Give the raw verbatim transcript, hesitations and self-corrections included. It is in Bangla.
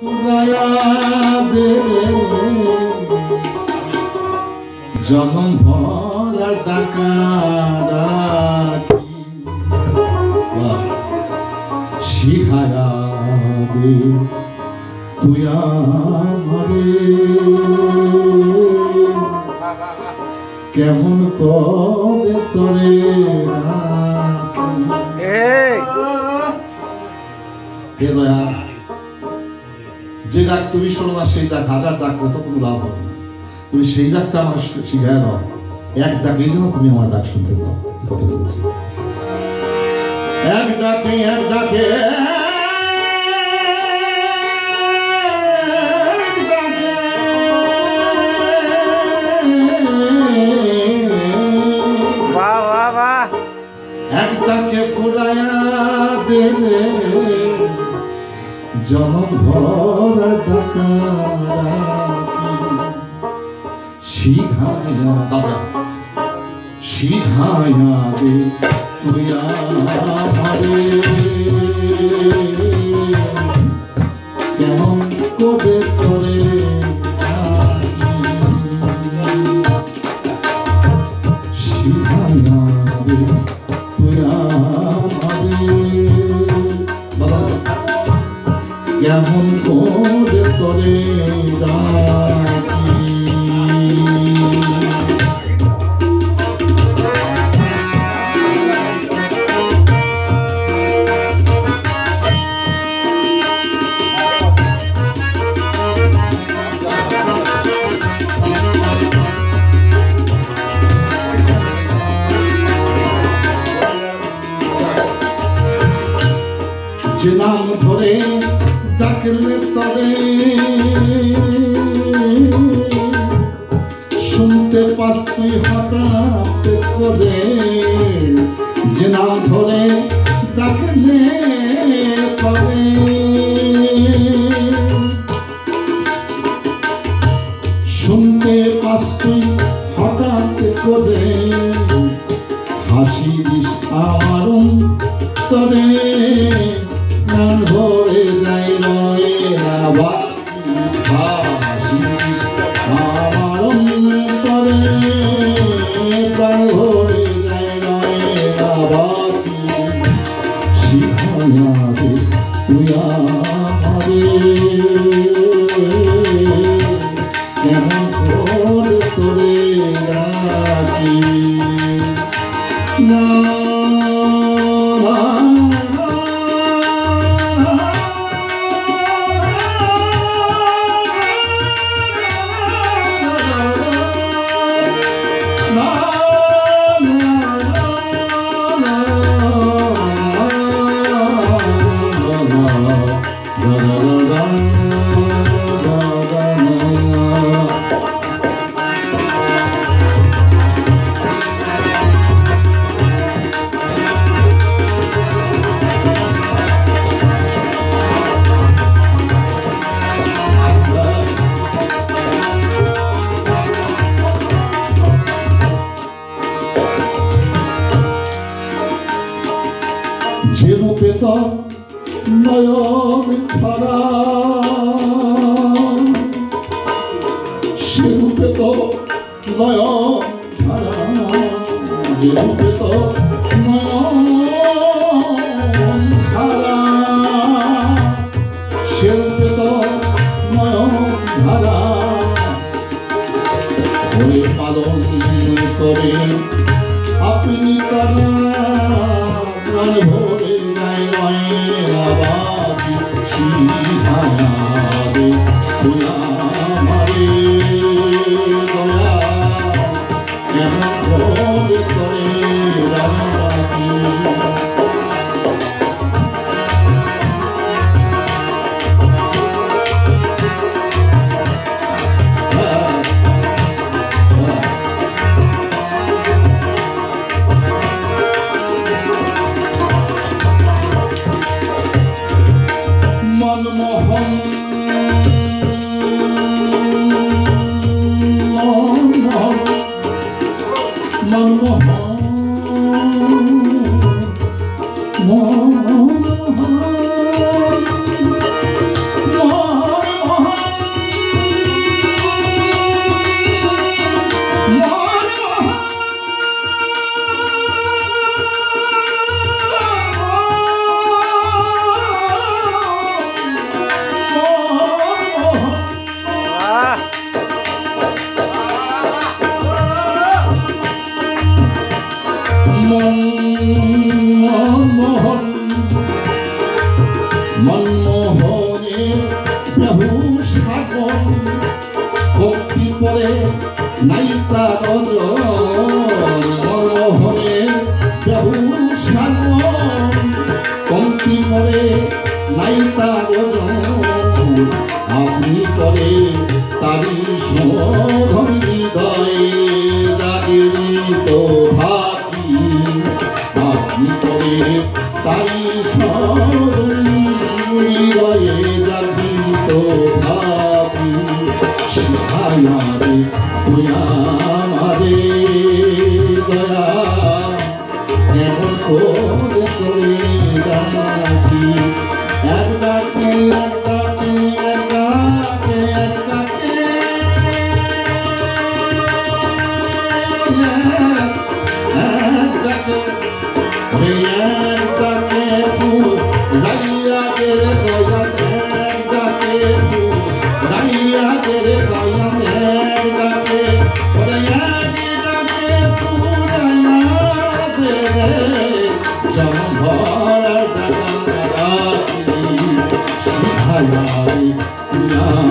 জনম ভরা টাকা শিখায়া দে তুই আমারে কেমন করে তোরে হে দয়া যে ডাক তুমি শোনো না সেই ডাক হাজার ডাক কত কোনো লাভ হবে না তুমি সেই ডাকটা আমার শিখায় দাও এক ডাকেই যেন তুমি আমার ডাক শুনতে দাও কথা বলছি এক ডাকে এক ডাকে এক ডাকে ফুরায়া দে জনম ভরা ডাকা শিখায়া শিখায়া দে তুই আমারে কেমন করে তোরে শিখায়া দে তুই আমারে কেমন করে তোরে যে নাম ধরে ডাকলে তরে শুনতে পাস তুই হঠাৎ করে যে নাম ধরে ডাকলে তরে শুনতে পাস তুই হঠাৎ করে হাসি দিস আমার তরে প্রাণ ভরে যাই রয়ে আবার হাসি দিস আমার অন্তরে প্রাণ ভরে যাই রয়ে আবার শিখায়া দে তুই আমারে কেমন করে তোরে রাখি না যে রূপে তো নয়ন খারা সে রূপে তো নয়ন খারা যে রূপে তো নয়ন খারা সে রূপে তো নয়ন ধারা ওই পালন করে আপনি তারা প্রাণ ভরে নাই বাকি শিখায়া দে তুই আমারে দয়া কেমন করে তোরে রাখি মনমোহন মনমোহন মনমোহন মনমোহন নাই তার মরমোহনে বেহুশ সাগর কমতি মরে নাই তার আপনি করে তারি শোধন হৃদয়ে জাগরিত ভাতি আপনি করে তারি শোধন হৃদয়ে জাগরিত ভাতি শিখায়া রে দয়া আমারে দয়া কেমন করে করে ডাকি এক ডাকে এক ডাকে এক ডাকে এক ডাকে এক ডাকে এক ডাকে ফুল রাইয়া গেলে দয়া এক ডাকে ফুল রাইয়া গেলে দয়া এক ডাকে এক ডাকে ফুল রাইয়া গেলে যেমন ভরা ডাকা শিখায়া